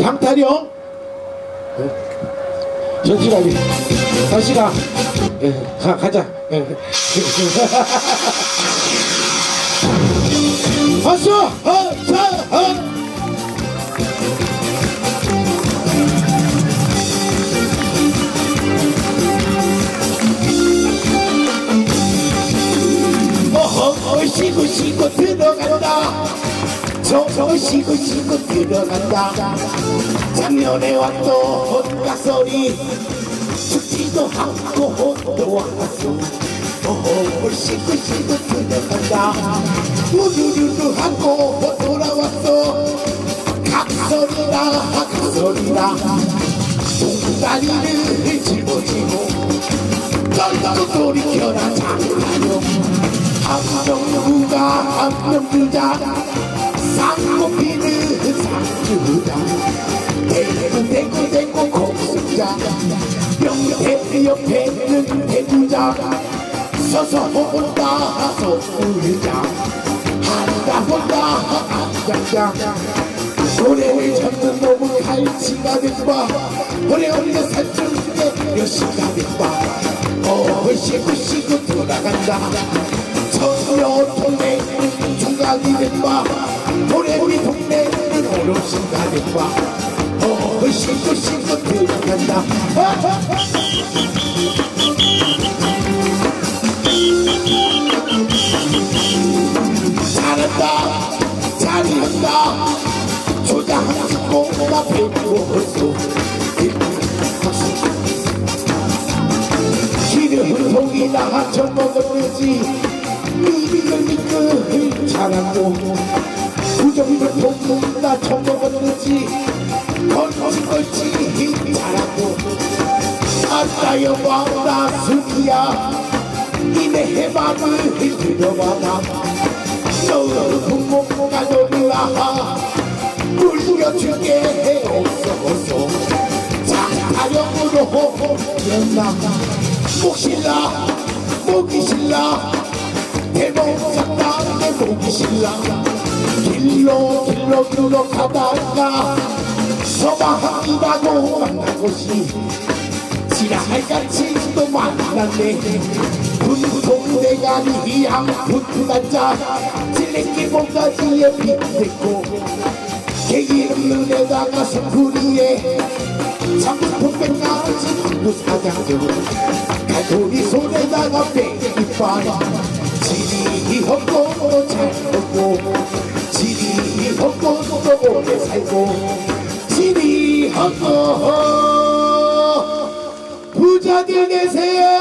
방타령 전시가리 다시가 가자. 왔어. 쉬고 들어간다. 쉬고 들어간다. 작년에 왔던 혼각소리 죽지도 않고 혼도 왔어. 쉬고 들어간다. 우르르르 하고 돌아왔어. 각소리라 동다리를 짊어지고 널 돌이켜라 장가요. 한 명 주자 쌍코피는 쌍주자 대구 공수자 명태 옆에는 대구자 서서 혼다 소수자 한다 혼다 안장자 노래를 찾는 놈은 갈치가 된바 오래오래 산중에 여시가 된바 쉬고 돌아간다. 청여 동네 중간이 된바 우리 동네는 어르신가 된바 쉬고 들어간다. 잘한다 조장하고 나 배우었어. 기름통이나 처먹었지. 미끌 잘하고 부정을 볶는다 처먹었지. 걸치 잘하고 아따여 와라 수기야 이내 해방을 들여와라. 너를 부모가 놀라 물려줄게 없어 장타령으로 연나 목이 실라 대목장당에 목이 실라 길로 가다가 서방이라고 만난 곳이 지랄같이 또 만났네. 분통대가리 양분투 자 찔레기 몸가지에 빗댔고 개기름 눈에다가 선풀이에 장군통 백나지 방구사장도 갈고리 손에다가 빼기빨 지리 헛고 잘 먹고 지리 헛고 또 오래 살고 지리 헛고 부자들 되세요.